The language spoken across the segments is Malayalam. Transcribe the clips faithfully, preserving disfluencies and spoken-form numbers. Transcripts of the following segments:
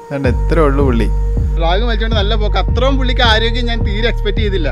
അതുകൊണ്ട് എത്ര ഉള്ളു പുള്ളി. വ്ളോഗ് വലിച്ചോണ്ട് നല്ല പോക്ക്. അത്രയും പുള്ളിക്ക് ആരോഗ്യം ഞാൻ തീരെ എക്സ്പെക്ട് ചെയ്തില്ല.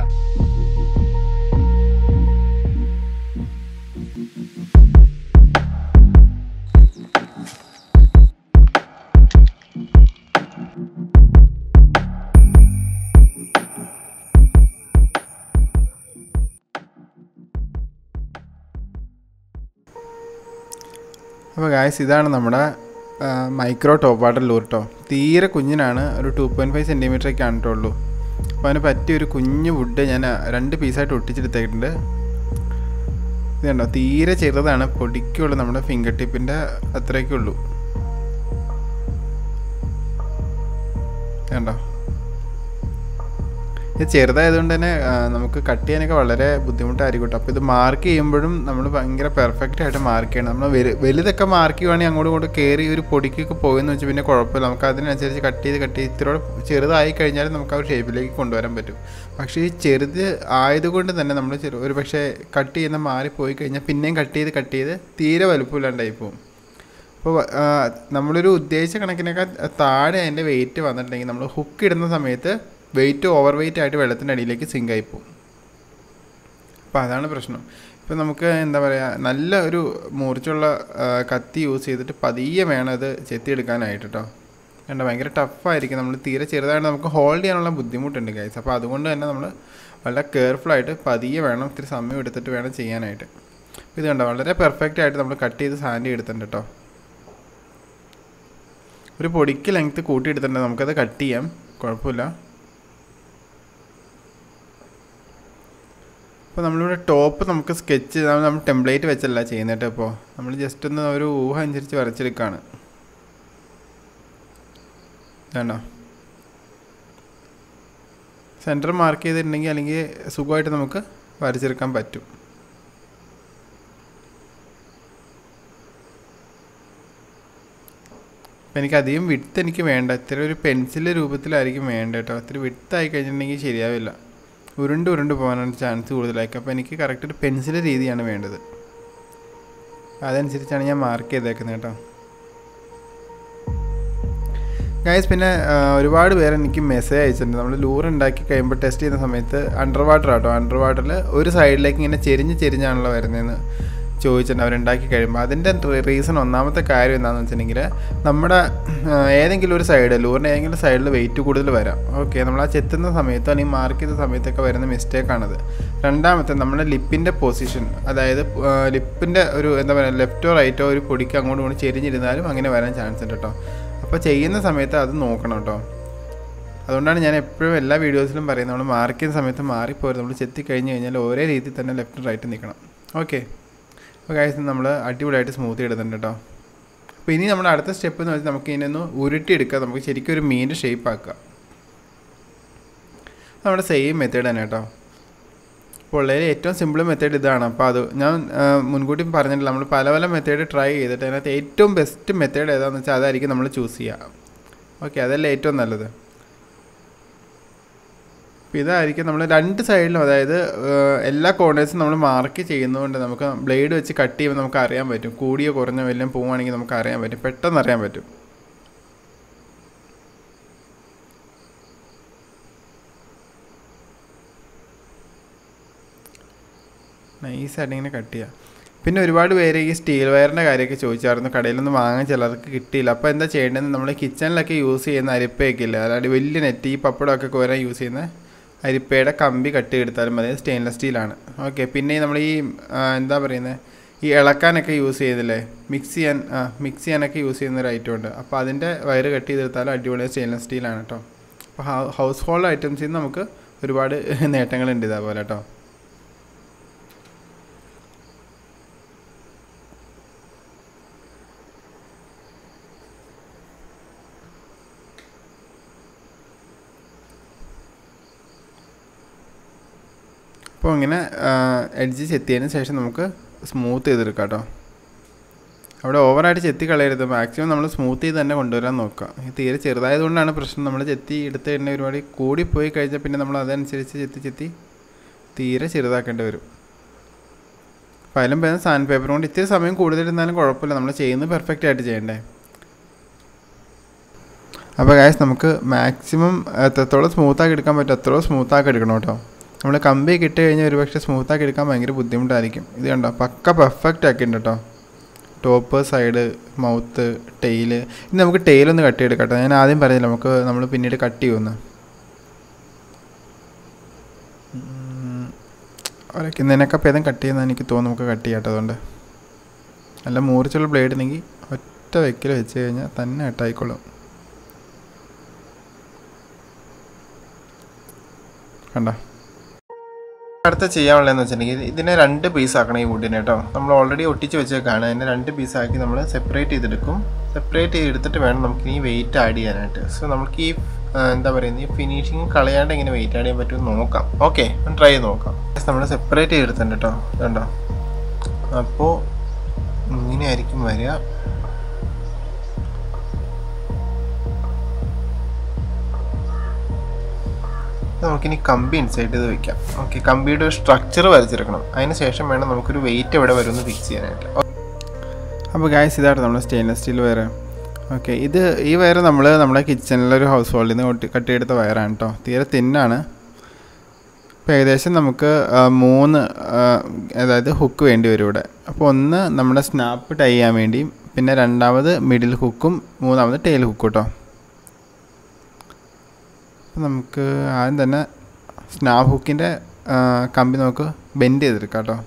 അപ്പോൾ ഗായ്സ്, ഇതാണ് നമ്മുടെ മൈക്രോ ടോപ്പ് വാട്ടർ ലൂർ കേട്ടോ. തീരെ കുഞ്ഞിനാണ്, ഒരു ടു പോയിൻറ്റ് ഫൈവ് സെൻറ്റിമീറ്ററൊക്കെ ആണ് കേട്ടുള്ളൂ. അപ്പോൾ അതിന് പറ്റിയൊരു കുഞ്ഞ് വുഡ് ഞാൻ രണ്ട് പീസായിട്ട് ഒട്ടിച്ചെടുത്തിട്ടുണ്ട്. ഇത് കണ്ടോ, തീരെ ചെറുതാണ്, പൊടിക്കുള്ളൂ, നമ്മുടെ ഫിംഗർ ടിപ്പിൻ്റെ അത്രയൊക്കെ ഉള്ളൂ. കണ്ടോ, ഇത് ചെറുതായതുകൊണ്ട് തന്നെ നമുക്ക് കട്ട് ചെയ്യാനൊക്കെ വളരെ ബുദ്ധിമുട്ടായിരിക്കും കേട്ടോ. അപ്പോൾ ഇത് മാർക്ക് ചെയ്യുമ്പോഴും നമ്മൾ ഭയങ്കര പെർഫെക്റ്റ് ആയിട്ട് മാർക്ക് ചെയ്യണം. നമ്മൾ വലു വലുതൊക്കെ മാർക്ക് ചെയ്യുവാണെങ്കിൽ അങ്ങോട്ടും ഇങ്ങോട്ട് കയറി ഒരു പൊടിക്കൊക്കെ പോയെന്ന് വെച്ചാൽ പിന്നെ കുഴപ്പമില്ല. നമുക്ക് അതിനനുസരിച്ച് കട്ട് ചെയ്ത് കട്ട് ചെയ്ത് ഇത്തിരി ചെറുതായി കഴിഞ്ഞാൽ നമുക്ക് ആ ഒരു ഷേപ്പിലേക്ക് കൊണ്ടുവരാൻ പറ്റും. പക്ഷേ ഈ ചെറുത് ആയതുകൊണ്ട് തന്നെ നമ്മൾ ചെറു ഒരു പക്ഷേ കട്ട് ചെയ്യുന്ന മാറിപ്പോയി കഴിഞ്ഞാൽ പിന്നെയും കട്ട് ചെയ്ത് കട്ട് ചെയ്ത് തീരെ വലുപ്പമില്ലാണ്ടായി പോകും. അപ്പോൾ നമ്മളൊരു ഉദ്ദേശിച്ച കണക്കിനൊക്കെ താഴെ അതിൻ്റെ വെയിറ്റ് വന്നിട്ടുണ്ടെങ്കിൽ നമ്മൾ ഹുക്ക് ഇടുന്ന സമയത്ത് വെയിറ്റ് ഓവർ വെയിറ്റ് ആയിട്ട് വെള്ളത്തിൻ്റെ അടിയിലേക്ക് സിങ്ക് ആയിപ്പോവും. അപ്പോൾ അതാണ് പ്രശ്നം. ഇപ്പോൾ നമുക്ക് എന്താ പറയുക, നല്ല ഒരു മൂർച്ചുള്ള കത്തി യൂസ് ചെയ്തിട്ട് പതിയെ വേണം അത് ചെത്തിയെടുക്കാനായിട്ട് കേട്ടോ. കണ്ട ഭയങ്കര ടഫായിരിക്കും. നമ്മൾ തീരെ ചെറുതായിട്ട് നമുക്ക് ഹോൾഡ് ചെയ്യാനുള്ള ബുദ്ധിമുട്ടുണ്ട് ഗൈസ്. അപ്പോൾ അതുകൊണ്ട് തന്നെ നമ്മൾ വളരെ കെയർഫുള്ളായിട്ട് പതിയെ വേണം, ഇത്തിരി സമയം എടുത്തിട്ട് വേണം ചെയ്യാനായിട്ട്. ഇത് കണ്ടോ, വളരെ പെർഫെക്റ്റ് ആയിട്ട് നമ്മൾ കട്ട് ചെയ്ത് സാൻഡ് എടുത്തിട്ടുണ്ട് കേട്ടോ. ഒരു പൊടിക്ക് ലെങ്ത്ത് കൂട്ടിയെടുത്തിട്ടുണ്ട്, നമുക്കത് കട്ട് ചെയ്യാം, കുഴപ്പമില്ല. അപ്പോൾ നമ്മളിവിടെ ടോപ്പ് നമുക്ക് സ്കെച്ച് നമ്മൾ ടെംപ്ലേറ്റ് വെച്ചല്ല ചെയ്യുന്നത്. ഇപ്പോൾ നമ്മൾ ജസ്റ്റ് ഒന്ന് ഒരു ഊഹം അനുസരിച്ച് വരച്ചെടുക്കുകയാണ്. വേണ്ടോ, സെൻറ്റർ മാർക്ക് ചെയ്തിട്ടുണ്ടെങ്കിൽ അല്ലെങ്കിൽ സുഖമായിട്ട് നമുക്ക് വരച്ചെടുക്കാൻ പറ്റും. അപ്പോൾ എനിക്ക് അധികം വിഡ്ത്ത് എനിക്ക് വേണ്ട, ഇത്തിരി ഒരു പെൻസിൽ രൂപത്തിലായിരിക്കും വേണ്ട കേട്ടോ. ഇത്തിരി വിഡ്ത്ത് ആയി കഴിഞ്ഞിട്ടുണ്ടെങ്കിൽ ശരിയാവില്ല, ഉരുണ്ട് ഉരുണ്ട് പോകാനാണ് ചാൻസ് കൂടുതലായിരിക്കും. അപ്പോൾ എനിക്ക് കറക്റ്റ് ഒരു പെൻസിൽ രീതിയാണ് വേണ്ടത്. അതനുസരിച്ചാണ് ഞാൻ മാർക്ക് ചെയ്തേക്കുന്നത് കേട്ടോ ഗൈസ്. പിന്നെ ഒരുപാട് പേര് എനിക്ക് മെസ്സേജ് അയച്ചിട്ടുണ്ട്. നമ്മൾ ലൂർ ഉണ്ടാക്കി കഴിയുമ്പോൾ ടെസ്റ്റ് ചെയ്യുന്ന സമയത്ത് അണ്ടർ വാട്ടർ ആട്ടോ, അണ്ടർ വാട്ടറിൽ ഒരു സൈഡിലേക്ക് ഇങ്ങനെ ചെരിഞ്ഞ് ചെരിഞ്ഞാണല്ലോ വരുന്നതെന്ന് ചോദിച്ചിട്ടുണ്ട് അവരുണ്ടാക്കി കഴിയുമ്പോൾ. അതിൻ്റെ റീസൺ ഒന്നാമത്തെ കാര്യം എന്താണെന്ന് വെച്ചിട്ടുണ്ടെങ്കിൽ നമ്മുടെ ഏതെങ്കിലും ഒരു സൈഡ് ലൂറിന് ഏതെങ്കിലും സൈഡിൽ വെയിറ്റ് കൂടുതൽ വരാം. ഓക്കെ, നമ്മൾ ആ ചെത്തുന്ന സമയത്തോ അല്ലെങ്കിൽ മാർക്ക് ചെയ്ത സമയത്തൊക്കെ വരുന്ന മിസ്റ്റേക്കാണത്. രണ്ടാമത്തെ നമ്മുടെ ലിപ്പിൻ്റെ പൊസിഷൻ, അതായത് ലിപ്പിൻ്റെ ഒരു എന്താ പറയുക ലെഫ്റ്റോ റൈറ്റോ ഒരു പൊടിക്ക് അങ്ങോട്ടും ഇങ്ങോട്ട് ചെരിഞ്ഞിരുന്നാലും അങ്ങനെ വരാൻ ചാൻസ് ഉണ്ട് കേട്ടോ. അപ്പോൾ ചെയ്യുന്ന സമയത്ത് അത് നോക്കണം കേട്ടോ. അതുകൊണ്ടാണ് ഞാൻ എപ്പോഴും എല്ലാ വീഡിയോസിലും പറയുന്നത്, നമ്മൾ മാർക്ക് ചെയ്യുന്ന സമയത്ത് മാറിപ്പോരുത്. നമ്മൾ ചെത്തി കഴിഞ്ഞ് കഴിഞ്ഞാൽ ഒരേ രീതിയിൽ തന്നെ ലെഫ്റ്റ് റൈറ്റ് നിൽക്കണം. ഓക്കെ, അപ്പോൾ ഗൈസ് നമ്മൾ അടിപൊളിയായിട്ട് സ്മൂത്ത് ചെയ്തിട്ടുണ്ട് കേട്ടോ. അപ്പോൾ ഇനി നമ്മുടെ അടുത്ത സ്റ്റെപ്പ് എന്ന് വെച്ചാൽ നമുക്ക് ഇതിനൊന്ന് ഉരുട്ടിയെടുക്കുക, നമുക്ക് ശരിക്കും ഒരു മീനിൻ്റെ ഷേപ്പ് ആക്കുക. നമ്മുടെ സെയിം മെത്തേഡ് തന്നെ കേട്ടോ. അപ്പോൾ ഉള്ളതിൽ ഏറ്റവും സിമ്പിൾ മെത്തേഡ് ഇതാണ്. അപ്പോൾ അത് ഞാൻ മുൻകൂട്ടി പറഞ്ഞിട്ടില്ല, നമ്മൾ പല പല മെത്തേഡ് ട്രൈ ചെയ്തിട്ട് അതിനകത്ത് ഏറ്റവും ബെസ്റ്റ് മെത്തേഡ് ഏതാണെന്ന് വെച്ചാൽ അതായിരിക്കും നമ്മൾ ചൂസ് ചെയ്യുക. ഓക്കെ, അതല്ലേ ഏറ്റവും നല്ലത്. അപ്പോൾ ഇതായിരിക്കും നമ്മൾ രണ്ട് സൈഡിലും, അതായത് എല്ലാ കോർണേഴ്സും നമ്മൾ മാർക്ക് ചെയ്യുന്നതുകൊണ്ട് നമുക്ക് ബ്ലേഡ് വെച്ച് കട്ട് ചെയ്യുമ്പോൾ നമുക്ക് അറിയാൻ പറ്റും. കൂടിയോ കുറഞ്ഞോ വല്ലതും പോവുകയാണെങ്കിൽ നമുക്ക് അറിയാൻ പറ്റും, പെട്ടെന്ന് അറിയാൻ പറ്റും. നൈസായിട്ട് ഇങ്ങനെ കട്ട് ചെയ്യുക. പിന്നെ ഒരുപാട് പേര് ഈ സ്റ്റീൽ വയറിൻ്റെ കാര്യമൊക്കെ ചോദിച്ചായിരുന്നു, കടയിലൊന്നും വാങ്ങാൻ ചിലർക്ക് കിട്ടിയില്ല. അപ്പോൾ എന്താ ചെയ്യേണ്ടത്, നമ്മൾ കിച്ചണിലൊക്കെ യൂസ് ചെയ്യുന്ന അരിപ്പയൊക്കെ ഇല്ല, അതായത് വലിയ നെറ്റ് ഈ പപ്പടമൊക്കെ കോരാൻ യൂസ് ചെയ്യുന്ന അരിപ്പയുടെ കമ്പി കട്ട് എടുത്താലും മതി, സ്റ്റെയിൻലെസ് സ്റ്റീലാണ്. ഓക്കെ, പിന്നെ നമ്മൾ ഈ എന്താ പറയുന്നത് ഈ ഇളക്കാനൊക്കെ യൂസ് ചെയ്തില്ലേ, മിക്സ് ചെയ്യാൻ മിക്സ് ചെയ്യാനൊക്കെ യൂസ് ചെയ്യുന്ന ഒരു ഐറ്റം ഉണ്ട്. അപ്പോൾ അതിൻ്റെ വയറ് കട്ട് ചെയ്തെടുത്താലും അടിപൊളി സ്റ്റെയിൻലെസ് സ്റ്റീലാണ് കേട്ടോ. അപ്പോൾ ഹൗസ് ഹോൾഡ് ഐറ്റംസിൽ നിന്ന് നമുക്ക് ഒരുപാട് നേട്ടങ്ങളുണ്ട് ഇതേപോലെ കേട്ടോ. അപ്പോൾ ഇങ്ങനെ എഡ്ജ് ചെത്തിയതിന് ശേഷം നമുക്ക് സ്മൂത്ത് ചെയ്തെടുക്കാം കേട്ടോ. അവിടെ ഓവറായിട്ട് ചെത്തി കളയരുത്, മാക്സിമം നമ്മൾ സ്മൂത്ത് ചെയ്ത് തന്നെ കൊണ്ടുവരാൻ നോക്കുക. തീരെ ചെറുതായതുകൊണ്ടാണ് പ്രശ്നം. നമ്മൾ ചെത്തി എടുത്ത് തന്നെ ഒരുപാട് കൂടിപ്പോയി കഴിഞ്ഞാൽ പിന്നെ നമ്മൾ അതനുസരിച്ച് ചെത്തി ചെത്തി തീരെ ചെറുതാക്കേണ്ടി വരും. അപ്പോൾ അതിലും പേര് സാൻഡ് പേപ്പർ കൊണ്ട് ഇത്തിരി സമയം കൂടുതലിരുന്നാലും കുഴപ്പമില്ല, നമ്മൾ ചെയ്യുന്നത് പെർഫെക്റ്റ് ആയിട്ട് ചെയ്യണ്ടേ. അപ്പോൾ ഗൈസ് നമുക്ക് മാക്സിമം എത്രത്തോളം സ്മൂത്താക്കി എടുക്കാൻ പറ്റും അത്രയും സ്മൂത്താക്കി എടുക്കണം കേട്ടോ. നമ്മൾ കമ്പി കിട്ടി കഴിഞ്ഞാൽ ഒരു പക്ഷേ സ്മൂത്താക്കി എടുക്കാൻ ഭയങ്കര ബുദ്ധിമുട്ടായിരിക്കും. ഇത് കണ്ടോ പക്ക പെർഫെക്റ്റ് ആക്കിയിട്ടുണ്ട് കേട്ടോ. Top, side, mouth, tail. ഇനി നമുക്ക് ടെയിലൊന്ന് കട്ട് ചെയ്തെടുക്കാം കേട്ടോ. ഞാൻ ആദ്യം പറഞ്ഞില്ല നമുക്ക് നമ്മൾ പിന്നീട് കട്ട് ചെയ്യുമെന്ന്. വരയ്ക്കുന്നതിനൊക്കെ ഭേദം കട്ട് ചെയ്യുന്ന എനിക്ക് തോന്നുന്നു നമുക്ക് കട്ട് ചെയ്യാം കേട്ടോ. അതുകൊണ്ട് നല്ല മൂർച്ചുള്ള ബ്ലേഡ് ഉണ്ടെങ്കിൽ ഒറ്റ വെക്കിൽ വെച്ച് കഴിഞ്ഞാൽ തന്നെ കട്ടായിക്കോളും. കണ്ടോ. അടുത്ത ചെയ്യാനുള്ളതെന്ന് വെച്ചിട്ടുണ്ടെങ്കിൽ ഇതിനെ രണ്ട് പീസ് ആക്കണം ഈ വുഡിനെ കേട്ടോ. നമ്മൾ ഓൾറെഡി ഒട്ടിച്ച് വെച്ചേക്കാണ്. അതിനെ രണ്ട് പീസാക്കി നമ്മൾ സെപ്പറേറ്റ് ചെയ്തെടുക്കും. സെപ്പറേറ്റ് ചെയ്തെടുത്തിട്ട് വേണം നമുക്ക് ഈ വെയിറ്റ് ആഡ് ചെയ്യാനായിട്ട്. സോ നമുക്ക് ഈ എന്താ പറയുന്നത് ഈ ഫിനിഷിങ് കളയാണ്ട് എങ്ങനെ വെയിറ്റ് ആഡ് ചെയ്യാൻ പറ്റുമെന്ന് നോക്കാം. ഓക്കെ, ട്രൈ ചെയ്ത് നോക്കാം. നമ്മൾ സെപ്പറേറ്റ് ചെയ്തെടുത്തിട്ടുണ്ട് കേട്ടോ. കണ്ടോ. അപ്പോൾ ഇങ്ങനെയായിരിക്കും വരിക. നമുക്കിനി കമ്പി ഇൻസൈഡ് ചെയ്ത് വെക്കാം. ഓക്കെ, കമ്പിയുടെ ഒരു സ്ട്രക്ചർ വരച്ചെടുക്കണം. അതിന് ശേഷം വേണം നമുക്കൊരു വെയിറ്റ് എവിടെ വരുമെന്ന് ഫിക്സ് ചെയ്യാനായിട്ട്. അപ്പോൾ ഗായ്സ് ഇതാണ് നമ്മുടെ സ്റ്റെയിൻലെസ് സ്റ്റീൽ വയർ. ഓക്കെ, ഇത് ഈ വയർ നമ്മൾ നമ്മുടെ കിച്ചണിലൊരു ഹൗസ് ഹോൾഡിൽ നിന്ന് കട്ട് ചെയ്തെടുത്ത വയറാണ് കേട്ടോ. തീരെ തിന്നാണ്. ഇപ്പോൾ ഏകദേശം നമുക്ക് മൂന്ന് അതായത് ഹുക്ക് വേണ്ടി വരും ഇവിടെ. അപ്പോൾ ഒന്ന് നമ്മുടെ സ്നാപ്പ് ടൈ ചെയ്യാൻ വേണ്ടിയും പിന്നെ രണ്ടാമത് മിഡിൽ ഹുക്കും മൂന്നാമത് ടെയിൽ ഹുക്കും കേട്ടോ. അപ്പോൾ നമുക്ക് ആദ്യം തന്നെ സ്നാപ്പ് ഹുക്കിൻ്റെ കമ്പി നമുക്ക് ബെൻഡ് ചെയ്തെടുക്കാം കേട്ടോ.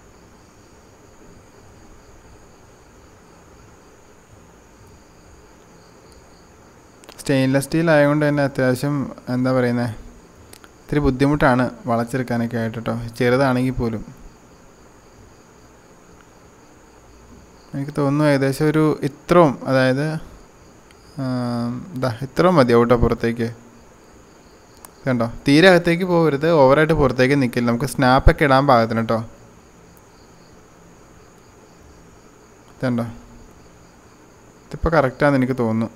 സ്റ്റെയിൻലെസ് സ്റ്റീൽ ആയതുകൊണ്ട് തന്നെ അത്യാവശ്യം എന്താ പറയുന്നത് ഇത്തിരി ബുദ്ധിമുട്ടാണ് വളച്ചെടുക്കാനൊക്കെ ആയിട്ട് കേട്ടോ. ചെറുതാണെങ്കിൽ പോലും എനിക്ക് തോന്നുന്നു ഏകദേശം ഒരു ഇത്രയും അതായത് ഇതാ ഇത്രയും മതിയാവും കേട്ടോ പുറത്തേക്ക്. കണ്ടോ, തീരെ അകത്തേക്ക് പോകരുത്, ഓവറായിട്ട് പുറത്തേക്ക് നിൽക്കില്ല. നമുക്ക് സ്നാപ്പൊക്കെ ഇടാൻ പാകത്തിന് കേട്ടോ. കണ്ടോ, ഇതിപ്പോൾ കറക്റ്റാണെന്ന് എനിക്ക് തോന്നുന്നു.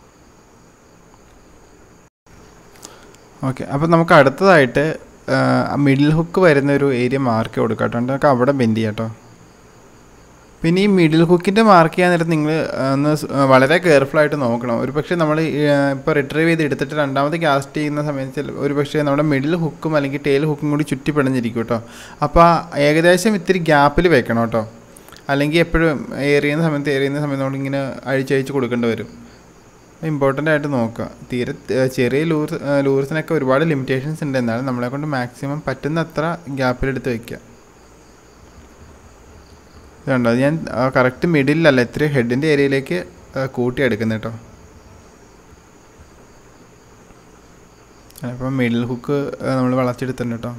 ഓക്കെ, അപ്പോൾ നമുക്ക് അടുത്തതായിട്ട് മിഡിൽ ഹുക്ക് വരുന്ന ഒരു ഏരിയ മാർക്ക് കൊടുക്കാം കേട്ടോ. നമുക്ക് അവിടെ ബെൻഡ് ചെയ്യാം കേട്ടോ. പിന്നെ ഈ മിഡിൽ ഹുക്കിൻ്റെ മാർക്ക് ചെയ്യാൻ നേരത്ത് നിങ്ങൾ ഒന്ന് വളരെ കെയർഫുള്ളായിട്ട് നോക്കണം. ഒരു പക്ഷേ നമ്മൾ ഇപ്പോൾ റിട്രീവ് ചെയ്ത് എടുത്തിട്ട് രണ്ടാമത് കാസ്റ്റ് ചെയ്യുന്ന സമയത്ത് ഒരു പക്ഷേ നമ്മുടെ മിഡിൽ ഹുക്കും അല്ലെങ്കിൽ ടെയിൽ ഹുക്കും കൂടി ചുറ്റിപ്പിടഞ്ഞിരിക്കും കേട്ടോ. അപ്പോൾ ഏകദേശം ഇത്തിരി ഗ്യാപ്പിൽ വെക്കണം കേട്ടോ. അല്ലെങ്കിൽ എപ്പോഴും എറിയുന്ന സമയത്ത് എറിയുന്ന സമയത്ത് നമ്മളിങ്ങനെ അഴിച്ചഴിച്ച് കൊടുക്കേണ്ടി വരും. ഇമ്പോർട്ടൻ്റ് ആയിട്ട് നോക്കുക. തീരെ ചെറിയ ലൂർ ലൂർസിനൊക്കെ ഒരുപാട് ലിമിറ്റേഷൻസ് ഉണ്ട്. എന്നാലും നമ്മളെ കൊണ്ട് മാക്സിമം പറ്റുന്ന അത്ര ഗ്യാപ്പിലെടുത്ത് വയ്ക്കുക. ഇതുണ്ടോ, ഞാൻ കറക്റ്റ് മിഡിലല്ല ഇത്തിരി ഹെഡിൻ്റെ ഏരിയയിലേക്ക് കൂട്ടിയെടുക്കുന്നത് കേട്ടോ. അപ്പോൾ മിഡിൽ ഹുക്ക് നമ്മൾ വളച്ചെടുത്തിട്ടുണ്ട് കേട്ടോ.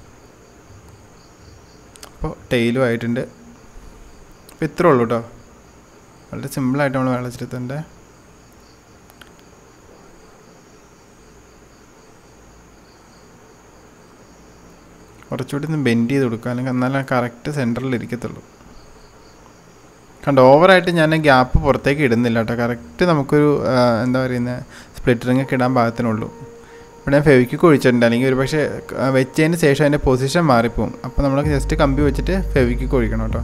അപ്പോൾ ടെയിലും ആയിട്ടുണ്ട്. അപ്പോൾ ഇത്രേ ഉള്ളൂ കേട്ടോ. വളരെ സിമ്പിളായിട്ട് നമ്മൾ വളച്ചെടുത്തിട്ടുണ്ട്. കുറച്ചുകൂടി ഒന്ന് ബെൻഡ് ചെയ്ത് കൊടുക്കുക, അല്ലെങ്കിൽ എന്നാലും കറക്റ്റ് സെൻറ്ററിൽ ഇരിക്കത്തുള്ളൂ. കണ്ടോ, ഓവറായിട്ട് ഞാൻ ഗ്യാപ്പ് പുറത്തേക്ക് ഇടുന്നില്ല കേട്ടോ. കറക്റ്റ് നമുക്കൊരു എന്താ പറയുന്നത് സ്പ്ലിറ്ററിങ് ഒക്കെ ഇടാൻ പാകത്തിനുള്ളൂ. ഇവിടെ ഞാൻ ഫെവിക്വിക്ക് ഒഴിച്ചിട്ടുണ്ട്. അല്ലെങ്കിൽ ഒരു പക്ഷേ വെച്ചതിന് ശേഷം അതിൻ്റെ പൊസിഷൻ മാറിപ്പോവും. അപ്പോൾ നമ്മൾ ജസ്റ്റ് കമ്പി വെച്ചിട്ട് ഫെവിക്വിക്ക് ഒഴിക്കണം കേട്ടോ.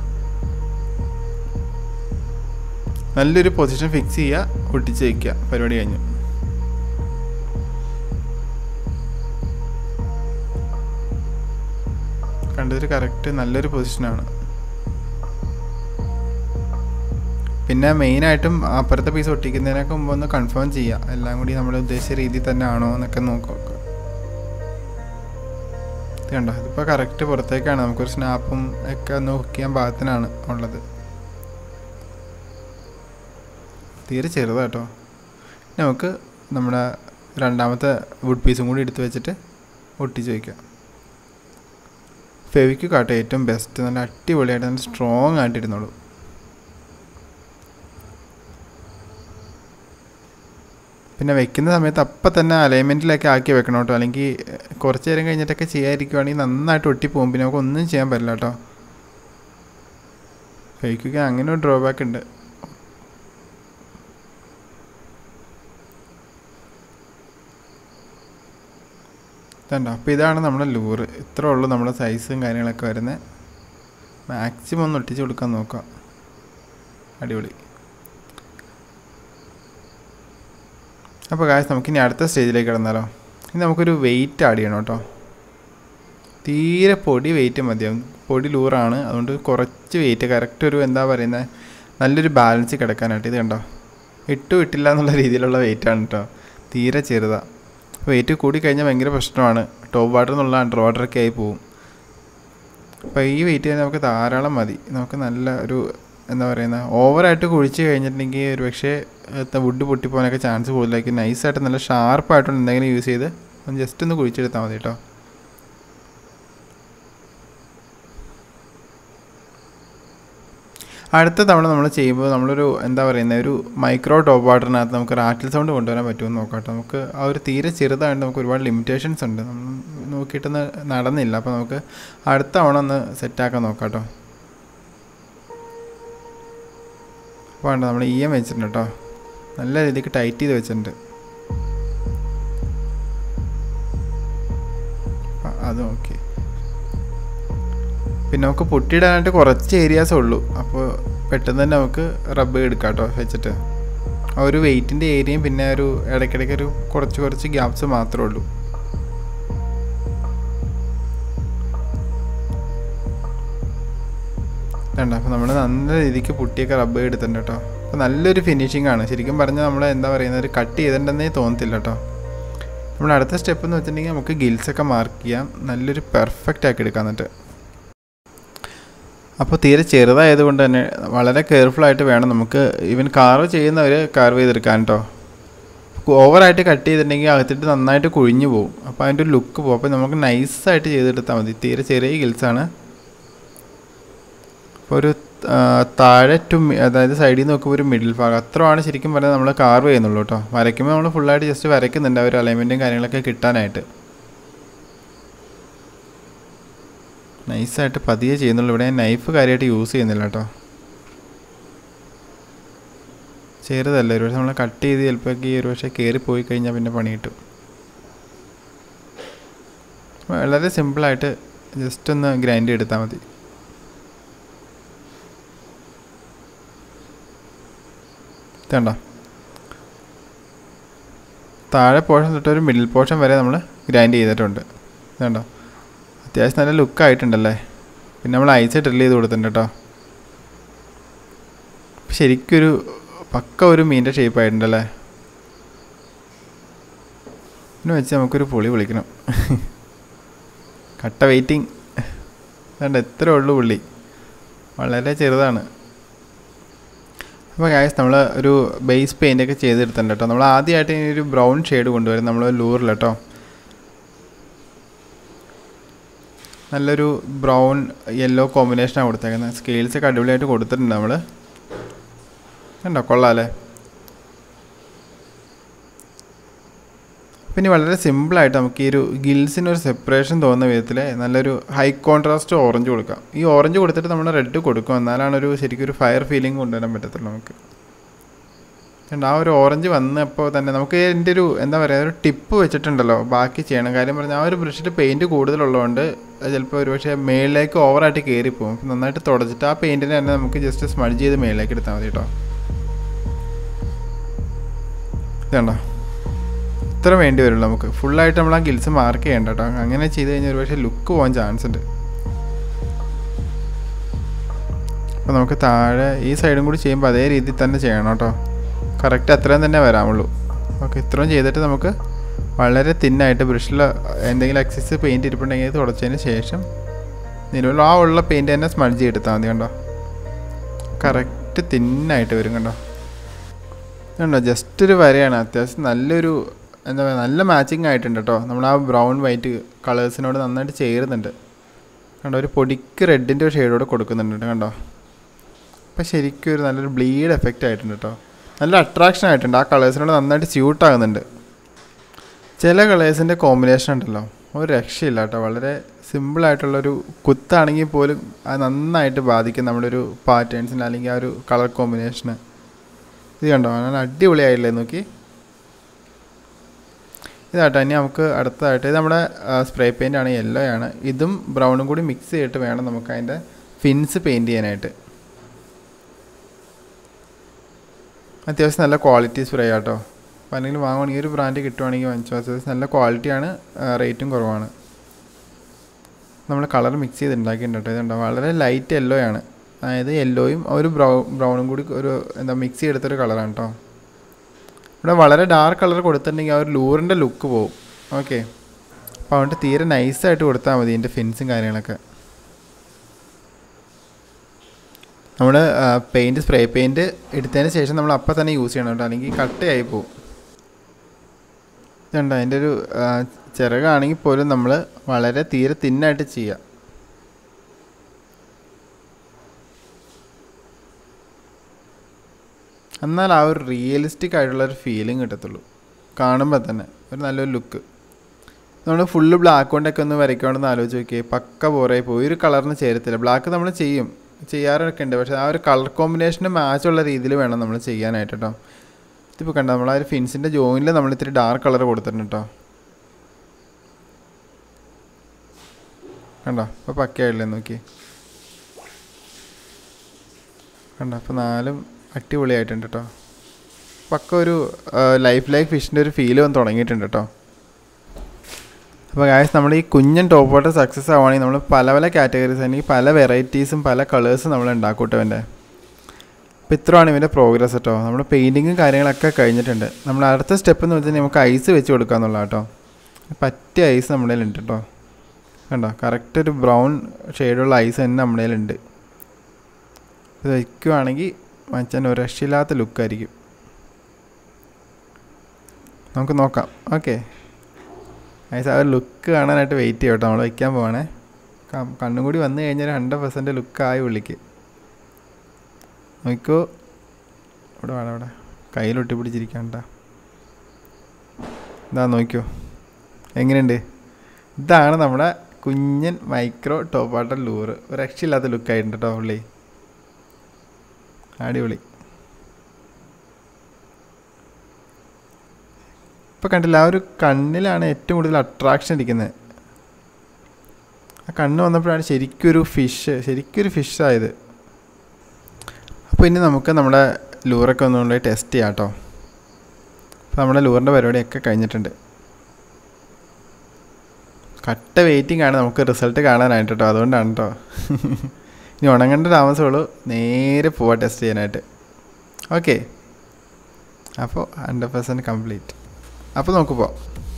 നല്ലൊരു പൊസിഷൻ ഫിക്സ് ചെയ്യുക, ഒട്ടിച്ച് വയ്ക്കുക. പരിപാടി കഴിഞ്ഞു. കണ്ടതൊരു കറക്റ്റ് നല്ലൊരു പൊസിഷനാണ്. പിന്നെ മെയിനായിട്ടും അപ്പുറത്തെ പീസ് ഒട്ടിക്കുന്നതിനൊക്കെ മുമ്പ് ഒന്ന് കൺഫേം ചെയ്യുക എല്ലാം കൂടി നമ്മൾ ഉദ്ദേശിച്ച രീതിയിൽ തന്നെ ആണോ എന്നൊക്കെ നോക്കുക. ഇത് കണ്ടോ, ഇതിപ്പോൾ കറക്റ്റ് പുറത്തേക്കാണ്. നമുക്കൊരു സ്നാപ്പും ഒക്കെ ഒന്ന് ഹുക്ക് ചെയ്യാൻ പാകത്തിനാണ് ഉള്ളത്. തീരെ ചെറുതാട്ടോ. നമുക്ക് നമ്മുടെ രണ്ടാമത്തെ വുഡ് പീസും കൂടി എടുത്ത് വെച്ചിട്ട് ഒട്ടിച്ച് വയ്ക്കാം. ഫെവിക്വിക്ക് കാട്ടോ ഏറ്റവും ബെസ്റ്റ്. നല്ല അടിപൊളിയായിട്ട് നല്ല സ്ട്രോങ് ആയിട്ടിരുന്നോളൂ. പിന്നെ വെക്കുന്ന സമയത്ത് അപ്പം തന്നെ അലൈൻമെൻറ്റിലൊക്കെ ആക്കി വെക്കണം കേട്ടോ. അല്ലെങ്കിൽ കുറച്ച് നേരം കഴിഞ്ഞിട്ടൊക്കെ ചെയ്യാതിരിക്കുവാണെങ്കിൽ നന്നായിട്ട് ഒട്ടിപ്പോകും. പിന്നെ നമുക്ക് ഒന്നും ചെയ്യാൻ പറ്റില്ല കേട്ടോ. ഫെവിക്വിക്ക് അങ്ങനെ ഒരു ഡ്രോബാക്ക് ഉണ്ട്. ഇതുണ്ടോ, അപ്പോൾ ഇതാണ് നമ്മുടെ ലൂറ്. ഇത്ര ഉള്ളൂ നമ്മുടെ സൈസും കാര്യങ്ങളൊക്കെ വരുന്നത്. മാക്സിമം ഒന്ന് ഒട്ടിച്ച് കൊടുക്കാൻ നോക്കാം. അടിപൊളി. അപ്പോൾ ഗായ്സ് നമുക്കിനി അടുത്ത സ്റ്റേജിലേക്ക് കിടന്നാലോ. ഇനി നമുക്കൊരു വെയിറ്റ് ആഡ് ചെയ്യണം കേട്ടോ. തീരെ പൊടി വെയിറ്റ് മതിയാവും. പൊടി ലൂറാണ്, അതുകൊണ്ട് കുറച്ച് വെയിറ്റ് കറക്റ്റ് ഒരു എന്താ പറയുന്നത് നല്ലൊരു ബാലൻസ് കിടക്കാനായിട്ട്. ഇത് കണ്ടോ, ഇട്ടും ഇട്ടില്ല എന്നുള്ള രീതിയിലുള്ള വെയിറ്റാണ് കേട്ടോ. തീരെ ചെറുതാണ്. വെയിറ്റ് കൂടി കഴിഞ്ഞാൽ ഭയങ്കര പ്രശ്നമാണ്. ടോപ്പ് വാട്ടർ എന്നുള്ള അണ്ടർ വാട്ടറൊക്കെ ആയി പോവും. അപ്പോൾ ഈ വെയിറ്റ് നമുക്ക് ധാരാളം മതി. നമുക്ക് നല്ല ഒരു എന്താ പറയുന്നത് ഓവറായിട്ട് കുഴിച്ച് കഴിഞ്ഞിട്ടുണ്ടെങ്കിൽ ഒരു പക്ഷേ വുഡ് പൊട്ടിപ്പോകാനൊക്കെ ചാൻസ് കൂടുതലായിരിക്കും. നൈസായിട്ട് നല്ല ഷാർപ്പായിട്ടുള്ള എന്തെങ്കിലും യൂസ് ചെയ്ത് ഒന്ന് ജസ്റ്റ് ഒന്ന് കുഴിച്ചെടുത്താൽ മതി കേട്ടോ. അടുത്ത തവണ നമ്മൾ ചെയ്യുമ്പോൾ നമ്മളൊരു എന്താ പറയുന്നത് ഒരു മൈക്രോ ടോപ്പ് വാട്ടറിനകത്ത് നമുക്ക് റാറ്റിൽ സൗണ്ട് കൊണ്ടുവരാൻ പറ്റുമെന്ന് നോക്കാം കേട്ടോ. നമുക്ക് ആ ഒരു തീരെ ചെറുതായിട്ട് നമുക്ക് ഒരുപാട് ലിമിറ്റേഷൻസ് ഉണ്ട്. നമ്മൾ നോക്കിയിട്ടൊന്ന് നടന്നില്ല. അപ്പോൾ നമുക്ക് അടുത്ത തവണ ഒന്ന് സെറ്റാക്കാൻ നോക്കാം കേട്ടോ. അപ്പോൾ വേണ്ട, നമ്മൾ ഇ എം വെച്ചിട്ടുണ്ട് കേട്ടോ. നല്ല രീതിക്ക് ടൈറ്റ് ചെയ്ത് വെച്ചിട്ടുണ്ട്. അത് ഓക്കെ. പിന്നെ നമുക്ക് പൊട്ടിയിടാനായിട്ട് കുറച്ച് ഏരിയാസേ ഉള്ളൂ. അപ്പോൾ പെട്ടെന്ന് തന്നെ നമുക്ക് റബ്ബ് എടുക്കാം കേട്ടോ വെച്ചിട്ട്. ആ ഒരു വെയിറ്റിൻ്റെ ഏരിയയും പിന്നെ ഒരു ഇടയ്ക്കിടയ്ക്ക് ഒരു കുറച്ച് കുറച്ച് ഗ്യാപ്സ് മാത്രമേ ഉള്ളൂ. വേണ്ട, അപ്പോൾ നമ്മൾ നല്ല രീതിക്ക് പുട്ടിയൊക്കെ റബ്ബ് എടുത്തിട്ടുണ്ട് കേട്ടോ. അപ്പോൾ നല്ലൊരു ഫിനിഷിംഗ് ആണ്. ശരിക്കും പറഞ്ഞാൽ നമ്മൾ എന്താ പറയുന്നത് ഒരു കട്ട് ചെയ്തിട്ടുണ്ടെന്നേ തോന്നത്തില്ല കേട്ടോ. നമ്മൾ അടുത്ത സ്റ്റെപ്പ് എന്ന് വെച്ചിട്ടുണ്ടെങ്കിൽ നമുക്ക് ഗിൽസൊക്കെ മാർക്ക് ചെയ്യാം. നല്ലൊരു പെർഫെക്റ്റ് ആക്കി എടുക്കാം. എന്നിട്ട് അപ്പോൾ തീരെ ചെറുതായതുകൊണ്ട് തന്നെ വളരെ കെയർഫുള്ളായിട്ട് വേണം നമുക്ക് ഈവൻ കാർവ് ചെയ്യുന്നവർ കാർവ് ചെയ്തെടുക്കാൻ കേട്ടോ. ഓവറായിട്ട് കട്ട് ചെയ്തിട്ടുണ്ടെങ്കിൽ അകത്തിട്ട് നന്നായിട്ട് കുഴിഞ്ഞു പോകും. അപ്പോൾ അതിൻ്റെ ഒരു ലുക്ക് പോകും. അപ്പോൾ നമുക്ക് നൈസായിട്ട് ചെയ്തെടുത്താൽ മതി. തീരെ ചെറിയ ഗിൽസാണ്. അപ്പോൾ ഒരു താഴെ ടു അതായത് സൈഡിൽ നിന്ന് നോക്കുമ്പോൾ ഒരു മിഡിൽ ഭാഗം അത്രയാണ് ശരിക്കും പറഞ്ഞാൽ നമ്മൾ കാർവ് ചെയ്യുന്നുള്ളൂ കേട്ടോ. വരയ്ക്കുമ്പോൾ നമ്മൾ ഫുള്ളായിട്ട് ജസ്റ്റ് വരയ്ക്കുന്നുണ്ട് ഒരു അലൈൻമെൻറ്റും കാര്യങ്ങളൊക്കെ കിട്ടാനായിട്ട്. നൈസായിട്ട് പതിയെ ചെയ്യുന്നുള്ളൂ. ഇവിടെ നൈഫ് കാര്യമായിട്ട് യൂസ് ചെയ്യുന്നില്ല കേട്ടോ. ചെറുതല്ല, ഒരു പക്ഷേ നമ്മൾ കട്ട് ചെയ്ത് ചിലപ്പോൾ ഒരു പക്ഷേ കയറി പോയി കഴിഞ്ഞാൽ പിന്നെ പണി കിട്ടും. വളരെ സിമ്പിളായിട്ട് ജസ്റ്റ് ഒന്ന് ഗ്രൈൻഡ് എടുത്താൽ മതി. ഇതേണ്ട, താഴെ പോർഷൻ തൊട്ടൊരു മിഡിൽ പോർഷൻ വരെ നമ്മൾ ഗ്രൈൻഡ് ചെയ്തിട്ടുണ്ട്. ഇതേണ്ട, അത്യാവശ്യം നല്ല ലുക്കായിട്ടുണ്ടല്ലേ. പിന്നെ നമ്മൾ ഐസ് ഡ്രിൽ ചെയ്ത് കൊടുത്തിട്ടുണ്ട് കേട്ടോ. ശരിക്കൊരു പക്ക ഒരു മീനിൻ്റെ ഷേപ്പ് ആയിട്ടുണ്ടല്ലേ. പിന്നെ വെച്ച് നമുക്കൊരു പുളി വിളിക്കണം. കട്ട വെയിറ്റിംഗ്. വേണ്ട, എത്ര ഉള്ളു പുള്ളി, വളരെ ചെറുതാണ്. അപ്പോൾ ഗായ്സ് നമ്മൾ ഒരു ബേസ് പെയിൻ്റൊക്കെ ചെയ്തെടുത്തിട്ടുണ്ട് കേട്ടോ. നമ്മൾ ആദ്യമായിട്ട് ഇനി ഒരു ബ്രൗൺ ഷെയ്ഡ് കൊണ്ടുവരും നമ്മൾ ലൂറിൽ കേട്ടോ. നല്ലൊരു ബ്രൗൺ യെല്ലോ കോമ്പിനേഷനാണ് കൊടുത്തേക്കുന്നത്. സ്കെയിൽസൊക്കെ അടിപൊളിയായിട്ട് കൊടുത്തിട്ടുണ്ട് നമ്മൾ. കണ്ടോ, കൊള്ളാം അല്ലേ. പിന്നെ വളരെ സിമ്പിളായിട്ട് നമുക്ക് ഈ ഒരു ഗിൽസിനൊരു സെപ്പറേഷൻ തോന്നുന്ന വിധത്തിൽ നല്ലൊരു ഹൈ കോൺട്രാസ്റ്റ് ഓറഞ്ച് കൊടുക്കാം. ഈ ഓറഞ്ച് കൊടുത്തിട്ട് നമ്മൾ റെഡ് കൊടുക്കും. എന്നാലാണ് ഒരു ശരിക്കും ഒരു ഫയർ ഫീലിംഗ് കൊണ്ടുവരാൻ പറ്റത്തുള്ളൂ നമുക്ക്. ആ ഒരു ഓറഞ്ച് വന്നപ്പോൾ തന്നെ നമുക്ക് എൻ്റെ ഒരു എന്താ പറയുക ഒരു ടിപ്പ് വെച്ചിട്ടുണ്ടല്ലോ ബാക്കി ചെയ്യണം. കാര്യം പറഞ്ഞാൽ ആ ഒരു ബ്രഷിൽ പെയിൻറ്റ് കൂടുതലുള്ളതുകൊണ്ട് ചിലപ്പോൾ ഒരു പക്ഷേ മേളിലേക്ക് ഓവറായിട്ട് കയറിപ്പോവും. അപ്പോൾ നന്നായിട്ട് തുടച്ചിട്ട് ആ പെയിൻറ്റിനെ തന്നെ നമുക്ക് ജസ്റ്റ് സ്മഡ്ജ് ചെയ്ത് മേളിലേക്ക് എടുത്താൽ മതി കേട്ടോ. ഇതുണ്ടോ, ഇത്ര വേണ്ടി വരുള്ളൂ നമുക്ക്. ഫുള്ളായിട്ട് നമ്മൾ ആ ഗിൽസ് മാർക്ക് ചെയ്യേണ്ട കേട്ടോ. അങ്ങനെ ചെയ്ത് കഴിഞ്ഞാൽ ഒരു പക്ഷേ ലുക്ക് പോകാൻ ചാൻസ് ഉണ്ട്. അപ്പോൾ നമുക്ക് താഴെ ഈ സൈഡും കൂടി ചെയ്യുമ്പോൾ അതേ രീതിയിൽ തന്നെ ചെയ്യണം കേട്ടോ. കറക്റ്റ് അത്രയും തന്നെ വരാമുള്ളൂ. ഓക്കെ, ഇത്രയും ചെയ്തിട്ട് നമുക്ക് വളരെ തിന്നായിട്ട് ബ്രഷിൽ എന്തെങ്കിലും എക്സസ് പെയിൻറ്റ് ഇരിപ്പുണ്ടെങ്കിൽ തുടച്ചതിന് ശേഷം നിലവിൽ ആ ഉള്ള പെയിൻറ്റ് തന്നെ സ്മഡ്ജ് ചെയ്തെടുത്താൽ മതി. കണ്ടോ, കറക്റ്റ് തിന്നായിട്ട് വരും. കണ്ടോ കണ്ടോ ജസ്റ്റ് ഒരു വരയാണ്. അത്യാവശ്യം നല്ലൊരു എന്താ പറയുക നല്ല മാച്ചിങ് ആയിട്ടുണ്ട് കേട്ടോ. നമ്മൾ ആ ബ്രൗൺ വൈറ്റ് കളേഴ്സിനോട് നന്നായിട്ട് ചേരുന്നുണ്ട്. കണ്ടോ, ഒരു പൊടിക്ക് റെഡിൻ്റെ ഒരു ഷെയ്ഡോട് കൊടുക്കുന്നുണ്ട് കണ്ടോ. അപ്പോൾ ശരിക്കും ഒരു നല്ലൊരു ബ്ലീഡ് എഫക്റ്റ് ആയിട്ടുണ്ട് കേട്ടോ. നല്ല അട്രാക്ഷൻ ആയിട്ടുണ്ട്. ആ കളേഴ്സിനോട് നന്നായിട്ട് സ്യൂട്ടാകുന്നുണ്ട്. ചില കളേഴ്സിൻ്റെ കോമ്പിനേഷൻ ഉണ്ടല്ലോ ഒരു രക്ഷയില്ല കേട്ടോ. വളരെ സിമ്പിളായിട്ടുള്ളൊരു കുത്താണെങ്കിൽ പോലും അത് നന്നായിട്ട് ബാധിക്കും നമ്മുടെ ഒരു പാറ്റേൺസിന് അല്ലെങ്കിൽ ആ ഒരു കളർ കോമ്പിനേഷന്. ഇത് കണ്ടോ, നല്ല അടിപൊളിയായില്ലേ നോക്കി. ഇതാട്ടോ ഇനി നമുക്ക് അടുത്തതായിട്ട് ഇത് നമ്മുടെ സ്പ്രേ പെയിൻ്റ് ആണ്, യെല്ലോ ആണ്. ഇതും ബ്രൗണും കൂടി മിക്സ് ചെയ്തിട്ട് വേണം നമുക്ക് അതിൻ്റെ ഫിൻസ് പെയിൻറ്റ് ചെയ്യാനായിട്ട്. അത്യാവശ്യം നല്ല ക്വാളിറ്റി സ്പ്രേ ആട്ടോ. അപ്പോൾ അല്ലെങ്കിൽ വാങ്ങുവാണെങ്കിൽ ഒരു ബ്രാൻഡ് കിട്ടുവാണെങ്കിൽ വാങ്ങിച്ചു. നല്ല ക്വാളിറ്റിയാണ്, റേറ്റും കുറവാണ്. നമ്മൾ കളർ മിക്സ് ചെയ്ത് ഉണ്ടാക്കിയിട്ടുണ്ട്. ഇതുണ്ടോ വളരെ ലൈറ്റ് യെല്ലോ ആണ്, അതായത് യെല്ലോയും ഒരു ബ്രൗ ബ്രൗണും കൂടി ഒരു എന്താ മിക്സ് ചെയ്തെടുത്തൊരു കളറാണ് കേട്ടോ. ഇവിടെ വളരെ ഡാർക്ക് കളർ കൊടുത്തിട്ടുണ്ടെങ്കിൽ ആ ഒരു ലൂറിൻ്റെ ലുക്ക് പോകും. ഓക്കെ, അപ്പോൾ അതുകൊണ്ട് തീരെ നൈസായിട്ട് കൊടുത്താൽ മതി ഇതിൻ്റെ ഫിൻസും കാര്യങ്ങളൊക്കെ. നമ്മൾ പെയിൻറ്റ് സ്പ്രേ പെയിൻറ്റ് എടുത്തതിന് ശേഷം നമ്മൾ അപ്പം തന്നെ യൂസ് ചെയ്യണം കേട്ടോ, അല്ലെങ്കിൽ കട്ടയായി പോകും. ഇതുണ്ട് അതിൻ്റെ ഒരു ചിറകാണെങ്കിൽ പോലും നമ്മൾ വളരെ തീരെ തിന്നായിട്ട് ചെയ്യുക. എന്നാൽ ആ ഒരു റിയലിസ്റ്റിക് ആയിട്ടുള്ളൊരു ഫീലിംഗ് കിട്ടത്തുള്ളൂ കാണുമ്പോൾ തന്നെ, ഒരു നല്ലൊരു ലുക്ക്. നമ്മൾ ഫുള്ള് ബ്ലാക്ക് കൊണ്ടൊക്കെ ഒന്ന് വരയ്ക്കണമെന്ന് ആലോചിച്ച് നോക്കിയേ, പക്ക ബോറായി പോയി, ഒരു കളറിന് ചേരത്തില്ല. ബ്ലാക്ക് നമ്മൾ ചെയ്യും, ചെയ്യാറൊക്കെ ഉണ്ട്, പക്ഷേ ആ ഒരു കളർ കോമ്പിനേഷന് മാച്ചുള്ള രീതിയിൽ വേണം നമ്മൾ ചെയ്യാനായിട്ട് കേട്ടോ. ഇതിപ്പോൾ കണ്ടോ, നമ്മൾ ആ ഒരു ഫിൻസിൻ്റെ ജോയിനിൽ നമ്മൾ ഇത്തിരി ഡാർക്ക് കളർ കൊടുത്തിട്ടുണ്ട് കേട്ടോ. കണ്ടോ അപ്പോൾ പക്കയായില്ലേ നോക്കി, കണ്ടോ അപ്പോൾ നാലും അടിപൊളിയായിട്ടുണ്ട് കേട്ടോ. പക്ക ഒരു ലൈഫ് ലൈഫ് ഫിഷിൻ്റെ ഒരു ഫീൽ വന്ന് തുടങ്ങിയിട്ടുണ്ട് കേട്ടോ. അപ്പോൾ ഗായ്സ് നമ്മൾ ഈ കുഞ്ഞൻ ടോപ്പ് വാട്ടർ സക്സസ് ആവുകയാണെങ്കിൽ നമ്മൾ പല പല കാറ്റഗറീസ് അല്ലെങ്കിൽ പല വെറൈറ്റീസും പല കളേഴ്സും നമ്മൾ ഉണ്ടാക്കും കേട്ടോ ഇവൻ്റെ. അപ്പോൾ ഇത്രയാണ് ഇവൻ്റെ പ്രോഗ്രസ് കേട്ടോ. നമ്മൾ പെയിൻറ്റിങ്ങും കാര്യങ്ങളൊക്കെ കഴിഞ്ഞിട്ടുണ്ട്. നമ്മൾ അടുത്ത സ്റ്റെപ്പ് എന്ന് വെച്ചാൽ നമുക്ക് ഐസ് വെച്ച് കൊടുക്കുക എന്നുള്ള കേട്ടോ. പറ്റിയ ഐസ് നമ്മുടെ കയ്യിലുണ്ട് കേട്ടോ. കണ്ടോ കറക്റ്റ് ഒരു ബ്രൗൺ ഷെയ്ഡുള്ള ഐസ് തന്നെ നമ്മുടെ കയ്യിലുണ്ട്. ഇത് വയ്ക്കുവാണെങ്കിൽ മച്ചാൻ ഒരു രക്ഷയില്ലാത്ത ലുക്കായിരിക്കും. നമുക്ക് നോക്കാം. ഓക്കെ ഐസ് ആ ഒരു ലുക്ക് കാണാനായിട്ട് വെയിറ്റ് ചെയ്യാം കേട്ടോ. നമ്മൾ വയ്ക്കാൻ പോവാണേ. കണ്ണും കൂടി വന്നു കഴിഞ്ഞാൽ ഹൺഡ്രഡ് പെർസെൻറ്റ് ലുക്കായി വിളിക്ക്. നോക്കോ ഇവിടെ വേണം, ഇവിടെ കയ്യിലൊട്ടി പിടിച്ചിരിക്കണ്ട. ഇതാ നോക്കിയോ എങ്ങനെയുണ്ട്. ഇതാണ് നമ്മുടെ കുഞ്ഞൻ മൈക്രോ ടോപ്പ് വാട്ടർ ലൂറ്. ഒരു രക്ഷയില്ലാത്ത ലുക്കായിട്ടുണ്ട് കേട്ടോ പുള്ളി, അടിപൊളി. ഇപ്പോൾ കണ്ടില്ല, ആ ഒരു കണ്ണിലാണ് ഏറ്റവും കൂടുതൽ അട്രാക്ഷൻ ഇരിക്കുന്നത്. ആ കണ്ണ് വന്നപ്പോഴാണ് ശരിക്കൊരു ഫിഷ് ശരിക്കൊരു ഫിഷായത്. അപ്പോൾ ഇനി നമുക്ക് നമ്മുടെ ലൂറൊക്കെ ഒന്നുകൊണ്ട് ടെസ്റ്റ് ചെയ്യാം കേട്ടോ. അപ്പോൾ നമ്മുടെ ലൂറിൻ്റെ പരിപാടിയൊക്കെ കഴിഞ്ഞിട്ടുണ്ട്. കട്ട വെയിറ്റിംഗ് ആണ് നമുക്ക് റിസൾട്ട് കാണാനായിട്ട് കേട്ടോ. അതുകൊണ്ടാണ് കേട്ടോ. ഇനി ഉണങ്ങേണ്ട താമസമുള്ളൂ, നേരെ പോവാം ടെസ്റ്റ് ചെയ്യാനായിട്ട്. ഓക്കെ അപ്പോൾ ഹൺഡ്രഡ് പെർസെൻറ്റ് കംപ്ലീറ്റ്. അപ്പോൾ നമുക്ക് പോവാം.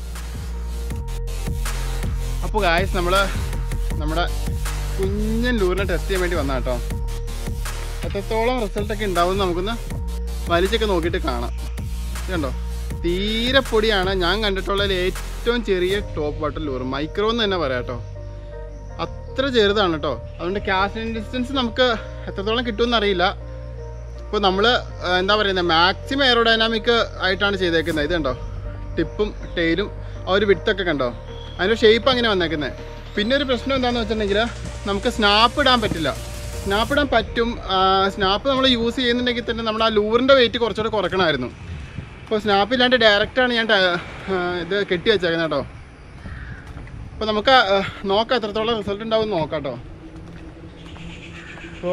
അപ്പോൾ ഗായ്സ് നമ്മൾ നമ്മുടെ കുഞ്ഞൻ ലൂറിനെ ടെസ്റ്റ് ചെയ്യാൻ വേണ്ടി വന്നാൽ കേട്ടോ. എത്രത്തോളം റിസൾട്ടൊക്കെ ഉണ്ടാവും നമുക്കൊന്ന് വലിച്ചൊക്കെ നോക്കിയിട്ട് കാണാം. ഇതുണ്ടോ തീരെ പൊടിയാണ് ഞാൻ കണ്ടിട്ടുള്ളതിൽ ഏറ്റവും ചെറിയ ടോപ്പ് വാട്ടർ ലൂറ്. മൈക്രോ എന്ന് തന്നെ പറയാം കേട്ടോ. അത്ര ചെറുതാണ് കേട്ടോ. അതുകൊണ്ട് കാസ്റ്റിംഗ് ഡിസ്റ്റൻസ് നമുക്ക് എത്രത്തോളം കിട്ടുമെന്ന് അറിയില്ല. ഇപ്പോൾ നമ്മൾ എന്താ പറയുന്നത് മാക്സിമം എയറോഡൈനാമിക് ആയിട്ടാണ് ചെയ്തേക്കുന്നത്. ഇത് കണ്ടോ ടിപ്പും ടെയിലും ആ ഒരു വിട്തൊക്കെ കണ്ടോ, അതിൻ്റെ ഷേപ്പ് അങ്ങനെ വന്നേക്കുന്നത്. പിന്നെ ഒരു പ്രശ്നം എന്താണെന്ന് വെച്ചിട്ടുണ്ടെങ്കിൽ നമുക്ക് സ്നാപ്പ് ഇടാൻ പറ്റില്ല. സ്നാപ്പ് ഇടാൻ പറ്റും, സ്നാപ്പ് നമ്മൾ യൂസ് ചെയ്യുന്നുണ്ടെങ്കിൽ തന്നെ നമ്മൾ ആ ലൂറിൻ്റെ വെയിറ്റ് കുറച്ചുകൂടെ കുറയ്ക്കണമായിരുന്നു. അപ്പോൾ സ്നാപ്പ് ഇല്ലാണ്ട് ഡയറക്റ്റാണ് ഞാൻ ഇത് കെട്ടി വെച്ചേക്കുന്നത് കേട്ടോ. അപ്പോൾ നമുക്ക് നോക്കാം എത്രത്തോളം റിസൾട്ട് ഉണ്ടാവും നോക്കാം കേട്ടോ. അപ്പോൾ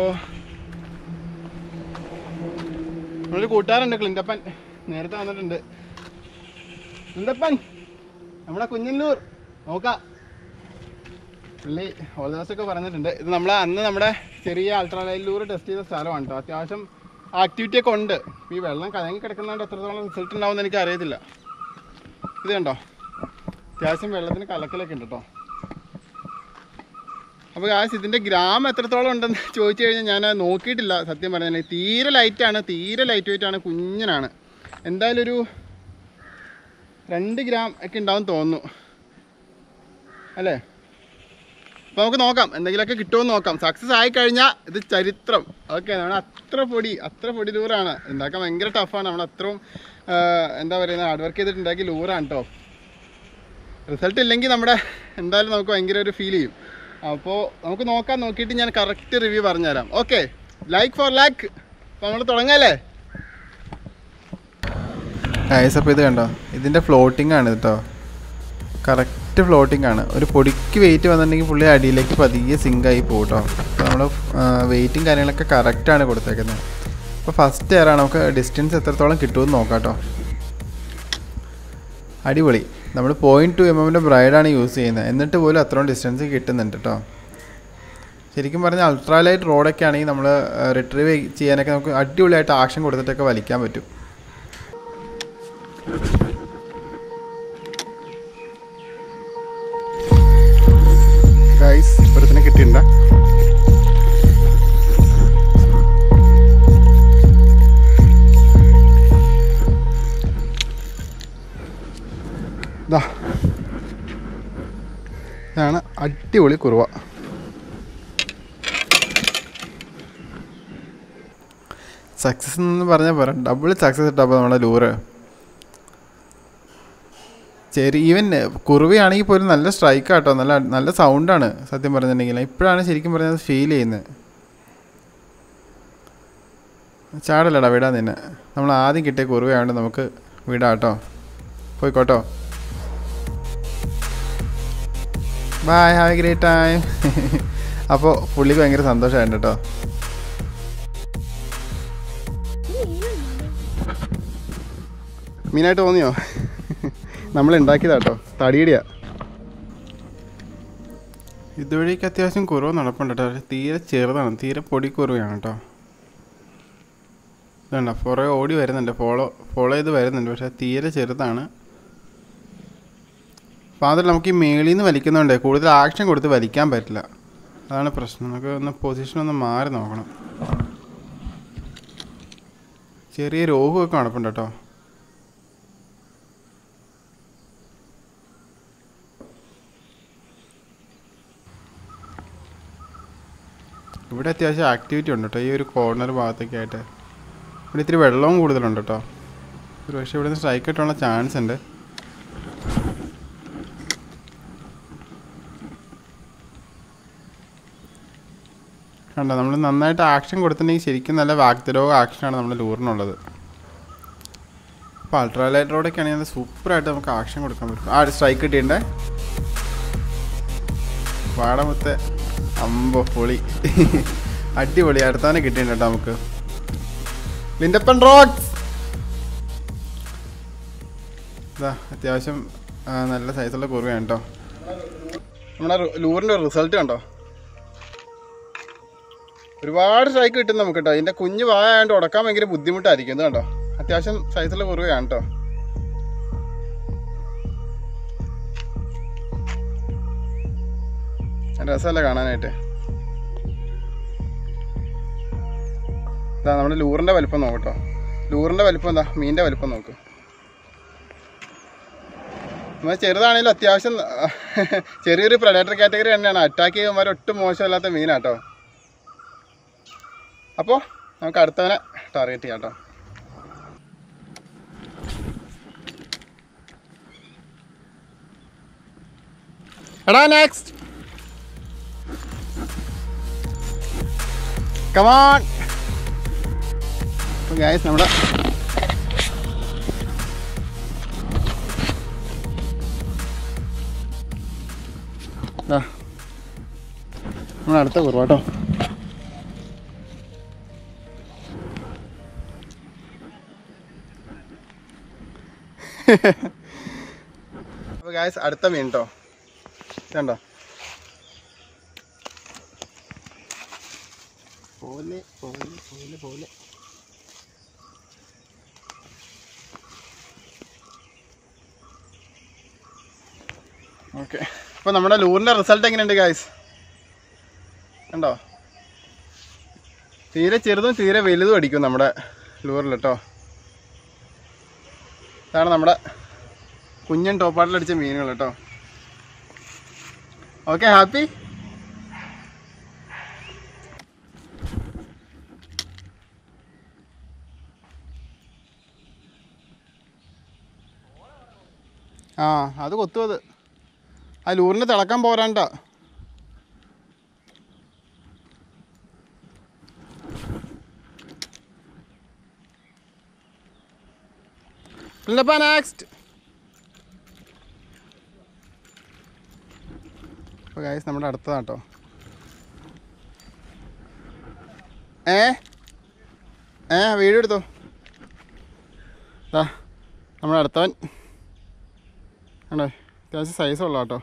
നമ്മളൊരു കൂട്ടുകാരുണ്ട് ക്ലിൻ്റപ്പൻ, നേരത്തെ വന്നിട്ടുണ്ട്. ക്ലിൻ്റപ്പൻ നമ്മുടെ കുഞ്ഞന്നൂർ നോക്കാം. പുള്ളി ഓൾ ദിവസമൊക്കെ പറഞ്ഞിട്ടുണ്ട്. ഇത് നമ്മൾ അന്ന് നമ്മുടെ ചെറിയ അൾട്രാലൈറ്റ് ലൂർ ടെസ്റ്റ് ചെയ്ത സ്ഥലമാണ് കേട്ടോ. അത്യാവശ്യം ആക്ടിവിറ്റി ഒക്കെ ഉണ്ട്. ഈ വെള്ളം കലങ്ങി കിടക്കുന്നതുകൊണ്ട് എത്രത്തോളം റിസൾട്ട് ഉണ്ടാവുമെന്ന് എനിക്ക് അറിയത്തില്ല. ഇത് കണ്ടോ അത്യാവശ്യം വെള്ളത്തിന് കലക്കലൊക്കെ ഉണ്ട് കേട്ടോ. അപ്പോൾ ഗായ്സ് ഇതിൻ്റെ ഗ്രാം എത്രത്തോളം ഉണ്ടെന്ന് ചോദിച്ചു കഴിഞ്ഞാൽ ഞാൻ നോക്കിയിട്ടില്ല സത്യം പറഞ്ഞാൽ. തീരെ ലൈറ്റാണ്, തീരെ ലൈറ്റ് വെയിറ്റ് ആണ്, കുഞ്ഞനാണ്. എന്തായാലും ഒരു രണ്ട് ഗ്രാം ഒക്കെ ഉണ്ടാവും തോന്നുന്നു അല്ലേ. അപ്പോൾ നമുക്ക് നോക്കാം എന്തെങ്കിലുമൊക്കെ കിട്ടുമെന്ന് നോക്കാം. സക്സസ് ആയിക്കഴിഞ്ഞാൽ ഇത് ചരിത്രം. ഓക്കെ നമ്മൾ അത്ര പൊടി അത്ര പൊടി ലൂറാണ് ഉണ്ടാക്കാൻ ഭയങ്കര ടഫാണ്. നമ്മൾ അത്രയും എന്താ പറയുന്നത് ഹാർഡ് വർക്ക് ചെയ്തിട്ടുണ്ടാക്കി ലൂറാണ് കേട്ടോ. റിസൾട്ട് ഇല്ലെങ്കിൽ നമ്മുടെ എന്തായാലും നമുക്ക് ഭയങ്കര ഒരു ഫീൽ ചെയ്യും. അപ്പോൾ നമുക്ക് നോക്കാം, നോക്കിയിട്ട് ഞാൻ കറക്റ്റ് റിവ്യൂ പറഞ്ഞുതരാം. Okay like for luck. അപ്പോൾ നമ്മൾ തുടങ്ങാല്ലേ ഗൈസ്. അപ്പോൾ ഇത് കണ്ടോ ഇതിൻ്റെ ഫ്ലോട്ടിംഗ് ആണ് കേട്ടോ, കറക്റ്റ് ഫ്ലോട്ടിംഗ് ആണ്. ഒരു പൊടിക്ക് വെയിറ്റ് വന്നിട്ടുണ്ടെങ്കിൽ പുള്ളി അടിയിലേക്ക് പതിയെ സിങ്കായി പോകും കേട്ടോ. അപ്പോൾ നമ്മൾ വെയിറ്റും കാര്യങ്ങളൊക്കെ കറക്റ്റാണ് കൊടുത്തേക്കുന്നത്. അപ്പോൾ ഫസ്റ്റ് എയറാണ്, നമുക്ക് ഡിസ്റ്റൻസ് എത്രത്തോളം കിട്ടുമെന്ന് നോക്കാം കേട്ടോ. അടിപൊളി. നമ്മൾ പോയിൻറ്റ് ടു എം എമ്മിൻ്റെ ബ്രൈഡാണ് യൂസ് ചെയ്യുന്നത്, എന്നിട്ട് പോലും അത്രയും ഡിസ്റ്റൻസ് കിട്ടുന്നുണ്ട് കേട്ടോ. ശരിക്കും പറഞ്ഞാൽ അൾട്രാലൈറ്റ് റോഡൊക്കെ ആണെങ്കിൽ നമ്മൾ റിട്രീവ് ചെയ്യാനൊക്കെ നമുക്ക് അടിപൊളിയായിട്ട് ആക്ഷൻ കൊടുത്തിട്ടൊക്കെ വലിക്കാൻ പറ്റും. ഗൈസ് ഒരുത്തിനെ കിട്ടിയിട്ടുണ്ട്. ഇതാ ഇതാണ് അടിപൊളി കുറുവ. സക്സസ് എന്ന് പറഞ്ഞാൽ പോരാ, ഡബിൾ സക്സസ് ഇട്ടപ്പോൾ നമ്മുടെ ലൂറ്. ശരി, ഈവൻ കുറുവയാണെങ്കിൽ പോലും നല്ല സ്ട്രൈക്കാട്ടോ, നല്ല നല്ല സൗണ്ടാണ് സത്യം പറഞ്ഞിട്ടുണ്ടെങ്കിൽ. ഇപ്പോഴാണ് ശരിക്കും പറഞ്ഞത് ഫീൽ ചെയ്യുന്നത്. ചാടല്ലടാ, വിടാൻ തന്നെ. നമ്മൾ ആദ്യം കിട്ടിയ കുറുവയാണ്ട് നമുക്ക് വിടാം കേട്ടോ. പോയിക്കോട്ടോ. Bye, have a great time. അപ്പോൾ പുള്ളിക്ക് ഭയങ്കര സന്തോഷമായിട്ടുണ്ട് കേട്ടോ. മീനായിട്ട് തോന്നിയോ? നമ്മൾ ഉണ്ടാക്കിയതാട്ടോ, തടിയടിയാ. ഇതുവഴിക്ക് അത്യാവശ്യം കുറവ് നടപ്പുണ്ട് കേട്ടോ. തീരെ ചെറുതാണ്, തീരെ പൊടി കുറവാണ് കേട്ടോ. ഇതുണ്ടോ, പുറകെ ഓടി വരുന്നുണ്ട്, ഫോളോ ഫോളോ ചെയ്ത് വരുന്നുണ്ട്. പക്ഷേ തീരെ ചെറുതാണ്. അപ്പോൾ അതിൽ നമുക്ക് ഈ മേളിൽ നിന്ന് വലിക്കുന്നുണ്ട്, കൂടുതൽ ആക്ഷൻ കൊടുത്ത് വലിക്കാൻ പറ്റില്ല. അതാണ് പ്രശ്നം. നമുക്ക് ഒന്ന് പൊസിഷൻ ഒന്ന് മാറി നോക്കണം. ചെറിയ രോഗമൊക്കെ നടപ്പുണ്ട് കേട്ടോ. ഇവിടെ അത്യാവശ്യം ആക്ടിവിറ്റി ഉണ്ട് കേട്ടോ, ഈ ഒരു കോർണർ ഭാഗത്തൊക്കെ ആയിട്ട്. ഇവിടെ ഇത്തിരി വെള്ളവും കൂടുതലുണ്ട് കേട്ടോ. ഒരു പക്ഷേ ഇവിടെ നിന്ന് സ്ട്രൈക്ക് ആയിട്ടുള്ള ചാൻസ് ഉണ്ട്. കണ്ടോ, നമ്മൾ നന്നായിട്ട് ആക്ഷൻ കൊടുത്തിട്ടുണ്ടെങ്കിൽ ശരിക്കും നല്ല വാക്തരോഗ ആക്ഷനാണ് നമ്മുടെ ലൂറിനുള്ളത്. അപ്പോൾ അൾട്രാലൈറ്റ് റോഡൊക്കെ ആണെങ്കിൽ നല്ല സൂപ്പറായിട്ട് നമുക്ക് ആക്ഷൻ കൊടുക്കാൻ പറ്റും. ആ സ്ട്രൈക്ക് കിട്ടിയിട്ടുണ്ടേ, പാടമത്തെ അമ്പോ പൊളി. അടിപൊളി, അടുത്തവനെ കിട്ടിയിട്ടുണ്ട് കേട്ടോ നമുക്ക്. ലിൻഡപ്പൻ റോക്സ്. ഇതാ അത്യാവശ്യം നല്ല സൈസുള്ള കുറുവയാണ് കേട്ടോ. നമ്മുടെ ലൂറിൻ്റെ റിസൾട്ട് കണ്ടോ, ഒരുപാട് സ്ട്രൈക്ക് കിട്ടും നമുക്ക് കേട്ടോ. ഇതിൻ്റെ കുഞ്ഞ് വായാണ്ട് ഉടക്കാൻ ഭയങ്കര ബുദ്ധിമുട്ടായിരിക്കും. ഇത് കണ്ടോ, അത്യാവശ്യം സൈസുള്ള കുറുവയാണ് കേട്ടോ. രസമല്ലേ കാണാനായിട്ട്. ഇതാ നമ്മുടെ ലൂറിൻ്റെ വലിപ്പം നോക്കട്ടോ. ലൂറിൻ്റെ വലിപ്പം എന്താ, മീനിൻ്റെ വലിപ്പം നോക്ക്. നമ്മൾ ചെറുതാണെങ്കിലും അത്യാവശ്യം ചെറിയൊരു പ്രഡേറ്റർ കാറ്റഗറി തന്നെയാണ്. അറ്റാക്ക് ചെയ്യുമ്പോൾ ഒട്ടും മോശമല്ലാത്ത മീനാട്ടോ. അപ്പോൾ നമുക്ക് അടുത്തവനെ ടാർഗറ്റ് ചെയ്യാം കേട്ടോ. എടാ നെക്സ്റ്റ്, കമോൺ. അപ്പോൾ ഗൈസ് നമ്മുടെ നമ്മൾ അടുത്ത കുറവ് കേട്ടോ. അപ്പോൾ ഗൈസ് അടുത്ത മീൻ കേട്ടോ. കണ്ടോ, പോലെ പോലെ പോലെ പോലെ ഓക്കെ. അപ്പോൾ നമ്മുടെ ലൂറിൻ്റെ റിസൾട്ട് എങ്ങനെയുണ്ട് ഗൈസ്? കണ്ടോ, തീരെ ചെറുതും തീരെ വലുതും അടിക്കും നമ്മുടെ ലൂറിൽ കേട്ടോ. ഇതാണ് നമ്മുടെ കുഞ്ഞൻ ടോപ്പാട്ടിലടിച്ച മീനുകൾ കേട്ടോ. Okay, happy. ആ അത് കൊത്തും. അത് ആ ലൂറിന് തിളക്കാൻ പോരാണ്ട. നെക്സ്റ്റ്. അപ്പോൾ ഗൈസ് നമ്മുടെ അടുത്തതാട്ടോ. ഏ ഏ വീഡിയോ എടുത്തോ. ആ നമ്മുടെ അടുത്തവൻ ആണോ അത്യാവശ്യം സൈസുള്ള കേട്ടോ.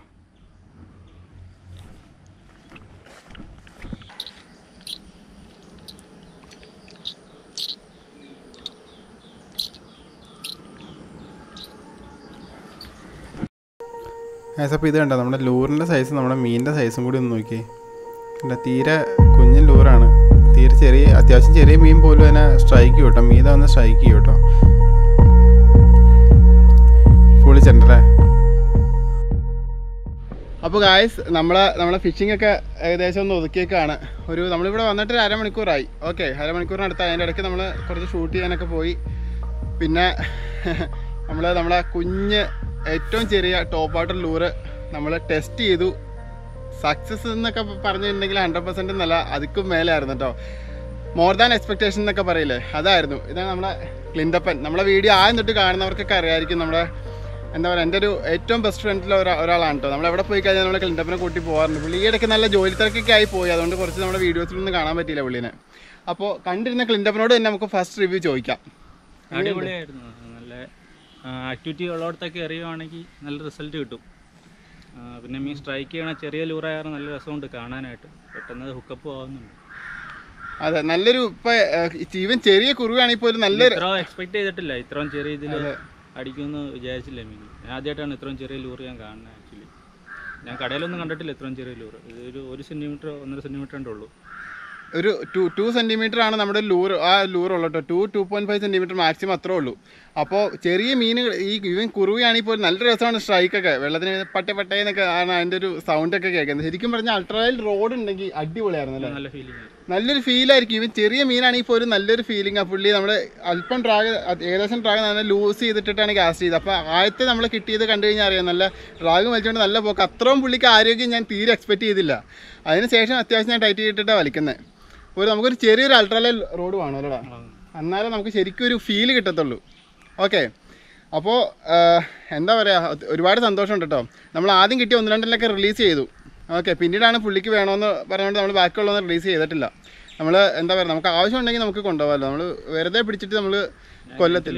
അപ്പോൾ ഇത് കണ്ടോ നമ്മുടെ ലൂറിൻ്റെ സൈസ് നമ്മുടെ മീനിൻ്റെ സൈസും കൂടി ഒന്ന് നോക്കി. അല്ല തീരെ കുഞ്ഞൻ ലൂറാണ്, തീരെ ചെറിയ അത്യാവശ്യം ചെറിയ മീൻ പോലും അതിനെ സ്ട്രൈക്ക് ചെയ്യും കേട്ടോ. മീൻ വന്ന് സ്ട്രൈക്ക് ചെയ്യും കേട്ടോ. ഫുള്ളി ചെണ്ടല്ലേ. അപ്പോൾ ഗായ്സ് നമ്മളെ നമ്മളെ ഫിഷിംഗ് ഒക്കെ ഏകദേശം ഒന്ന് ഒതുക്കിയേക്കാണ്. ഒരു നമ്മളിവിടെ വന്നിട്ട് ഒരു അരമണിക്കൂറായി. ഓക്കെ, അരമണിക്കൂറിനടുത്ത് അതിൻ്റെ ഇടയ്ക്ക് നമ്മൾ കുറച്ച് ഷൂട്ട് ചെയ്യാനൊക്കെ പോയി. പിന്നെ നമ്മൾ നമ്മളെ കുഞ്ഞ് ഏറ്റവും ചെറിയ ടോപ്പ് വാട്ടർ ലൂറ് നമ്മൾ ടെസ്റ്റ് ചെയ്തു. സക്സസ് എന്നൊക്കെ പറഞ്ഞിട്ടുണ്ടെങ്കിൽ ഹൺഡ്രഡ് പെർസെൻറ്റ് എന്നല്ല, അതിക്കും മേലായിരുന്നു കേട്ടോ. മോർ ദാൻ എക്സ്പെക്ടേഷൻ എന്നൊക്കെ പറയില്ലേ, അതായിരുന്നു. ഇതാണ് നമ്മളെ ക്ലിൻഡപ്പൻ. നമ്മളെ വീഡിയോ ആദ്യം തൊട്ട് കാണുന്നവർക്കൊക്കെ അറിയായിരിക്കും. നമ്മുടെ എന്താ പറയുക, എൻ്റെ ഒരു ഏറ്റവും ബെസ്റ്റ് ഫ്രണ്ടിലെ ഒരാ ഒരാളാണ് കേട്ടോ. നമ്മൾ എവിടെ പോയി കഴിഞ്ഞാൽ നമ്മൾ ക്ലിൻഡപ്പനെ കൂട്ടി പോകാറുണ്ട്. പുള്ളി ഈയിടയ്ക്ക് നല്ല ജോലി തിരക്കൊക്കെ ആയി പോയി, അതുകൊണ്ട് കുറച്ച് നമ്മുടെ വീഡിയോസിലൊന്നും കാണാൻ പറ്റിയില്ല പുള്ളീനെ. അപ്പോൾ കണ്ടിരുന്ന ക്ലിൻഡപ്പനോട് തന്നെ നമുക്ക് ഫസ്റ്റ് റിവ്യൂ ചോദിക്കാം. അടിപൊളിയായിരുന്നു. നല്ല ആക്ടിവിറ്റി ഉള്ളിടത്തൊക്കെ എറിയുവാണെങ്കിൽ നല്ല റിസൾട്ട് കിട്ടും. പിന്നെ മീൻ സ്ട്രൈക്ക് ചെയ്യണ ചെറിയ ലൂറായാലും നല്ല രസമുണ്ട് കാണാനായിട്ട്. പെട്ടെന്ന് ഹുക്കപ്പ് ആവുന്നുണ്ട്. അതെ, നല്ലൊരു ഇപ്പം ഈവൻ ചെറിയ കുറുവാണെങ്കിൽ പോലും നല്ലൊരു ഇത്ര എക്സ്പെക്ട് ചെയ്തിട്ടില്ല. ഇത്രയും ചെറിയ ഇതിൽ അടിക്കുമെന്ന് വിചാരിച്ചില്ല മീൻ. ഞാൻ ആദ്യമായിട്ടാണ് ഇത്രയും ചെറിയ ലൂറ് ഞാൻ കാണുന്നത്. ആക്ച്വലി ഞാൻ കടയിലൊന്നും കണ്ടിട്ടില്ല ഇത്രയും ചെറിയ ലൂറ്. ഇതൊരു ഒരു സെൻറ്റിമീറ്റർ ഒന്നര സെൻറ്റിമീറ്റർ ഉള്ളൂ. ഒരു ടു ടു സെൻറ്റിമീറ്റർ ആണ് നമ്മുടെ ലൂറ്, ആ ലൂറുള്ളൂ കേട്ടോ. Two two point five centimetre maximum അത്രേ ഉള്ളൂ. അപ്പോൾ ചെറിയ മീനുകൾ ഈ ഈവൻ കുറുവയാണെങ്കിൽ പോലും നല്ല രസമാണ് സ്ട്രൈക്കൊക്കെ. വെള്ളത്തിന് പട്ടേ പട്ടേന്നൊക്കെ ആണ് അതിൻ്റെ ഒരു സൗണ്ടൊക്കെ കേൾക്കുന്നത്. ശരിക്കും പറഞ്ഞാൽ അൾട്രാവയൽ റോഡ് ഉണ്ടെങ്കിൽ അടിപൊളിയായിരുന്നു അല്ലേ. നല്ല ഫീലിംഗ്, നല്ലൊരു ഫീലായിരിക്കും. ഈവൻ ചെറിയ മീനാണെങ്കിൽ പോലും നല്ലൊരു ഫീലിംഗ് ആ പുള്ളി. നമ്മൾ അല്പം ഡ്രാഗ് ഏകദേശം ഡ്രാഗ് നല്ല ലൂസ് ചെയ്തിട്ടാണ് കാസ്റ്റ് ചെയ്തത്. അപ്പോൾ ആദ്യത്തെ നമ്മൾ കിട്ടിയത് കണ്ടു കഴിഞ്ഞാൽ അറിയാം, നല്ല ഡ്രാഗ് വലിച്ചുകൊണ്ട് നല്ല പോക്ക്. അത്രയും പുള്ളിക്ക് ആരോഗ്യം ഞാൻ തീരെ എക്സ്പെക്ട് ചെയ്തില്ല. അതിനുശേഷം അത്യാവശ്യം ഞാൻ ടൈറ്റ് ചെയ്തിട്ടാണ് വലിക്കുന്നത്. ഒരു നമുക്കൊരു ചെറിയൊരു അൾട്രാലൈൽ റോഡ് വേണം അല്ലടാ, എന്നാലേ നമുക്ക് ശരിക്കും ഒരു ഫീല് കിട്ടത്തുള്ളൂ. ഓക്കെ, അപ്പോൾ എന്താ പറയുക, ഒരുപാട് സന്തോഷമുണ്ട് കേട്ടോ. നമ്മൾ ആദ്യം കിട്ടിയ ഒന്ന് രണ്ടിലൊക്കെ റിലീസ് ചെയ്തു. ഓക്കെ, പിന്നീടാണ് പുള്ളിക്ക് വേണമെന്ന് പറഞ്ഞുകൊണ്ട് നമ്മൾ ബാക്കിയുള്ളതൊന്നും റിലീസ് ചെയ്തിട്ടില്ല. നമ്മൾ എന്താ പറയുക, നമുക്ക് ആവശ്യമുണ്ടെങ്കിൽ നമുക്ക് കൊണ്ടുപോകാമല്ലോ. നമ്മൾ വെറുതെ പിടിച്ചിട്ട് നമ്മൾ കൊല്ലത്തില്ല.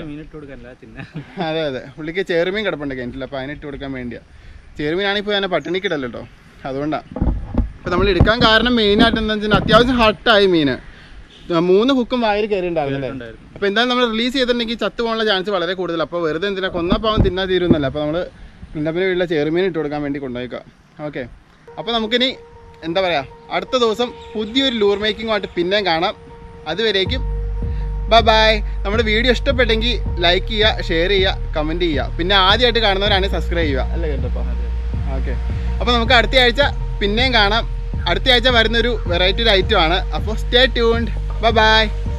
അതെ അതെ, പുള്ളിക്ക് ചെറുമീൻ കിടപ്പുണ്ട് കിണറ്റില്ല, അപ്പോൾ അതിനിട്ട് കൊടുക്കാൻ വേണ്ടിയാണ്. ചെറുമീനാണെങ്കിൽ ഇപ്പോൾ ഞാൻ പട്ടിണിക്കിടല്ലോ കേട്ടോ, അതുകൊണ്ടാണ്. അപ്പോൾ നമ്മൾ എടുക്കാൻ കാരണം മെയിനായിട്ട് എന്താണെന്ന് വെച്ചാൽ അത്യാവശ്യം ഹട്ടായി മീൻ. മൂന്ന് ഹുക്കും വായിൽ കയറി ഉണ്ടായിരുന്നല്ലേ. അപ്പോൾ എന്തായാലും നമ്മൾ റിലീസ് ചെയ്തിട്ടുണ്ടെങ്കിൽ ചത്തു പോകാനുള്ള ചാൻസ് വളരെ കൂടുതൽ. അപ്പോൾ വെറുതെ എന്തിനാ കൊന്നപ്പോൾ തിന്നാൻ തീരുന്നല്ല. അപ്പോൾ നമ്മൾ ക്ലിൻഡപ്പിന് വീട്ടിലെ ചെറുമീൻ ഇട്ട് കൊടുക്കാൻ വേണ്ടി കൊണ്ടുപോയിക്കാം. ഓക്കെ, അപ്പോൾ നമുക്കിനി എന്താ പറയുക, അടുത്ത ദിവസം പുതിയൊരു ലൂർ മേക്കിങ്ങുമായിട്ട് പിന്നെയും കാണാം. അതുവരേക്കും ബൈ ബൈ. നമ്മുടെ വീഡിയോ ഇഷ്ടപ്പെട്ടെങ്കിൽ ലൈക്ക് ചെയ്യുക, ഷെയർ ചെയ്യുക, കമൻറ്റ് ചെയ്യുക. പിന്നെ ആദ്യമായിട്ട് കാണുന്നവരാണെങ്കിൽ സബ്സ്ക്രൈബ് ചെയ്യുക അല്ലേ കേട്ടപ്പോൾ. ഓക്കെ, അപ്പോൾ നമുക്ക് അടുത്ത ആഴ്ച പിന്നെയും കാണാം. അടുത്ത ആഴ്ച വരുന്നൊരു വെറൈറ്റി ഒരു ഐറ്റം ആണ്. അപ്പോൾ സ്റ്റേ ട്യൂൺഡ്. Bye bye.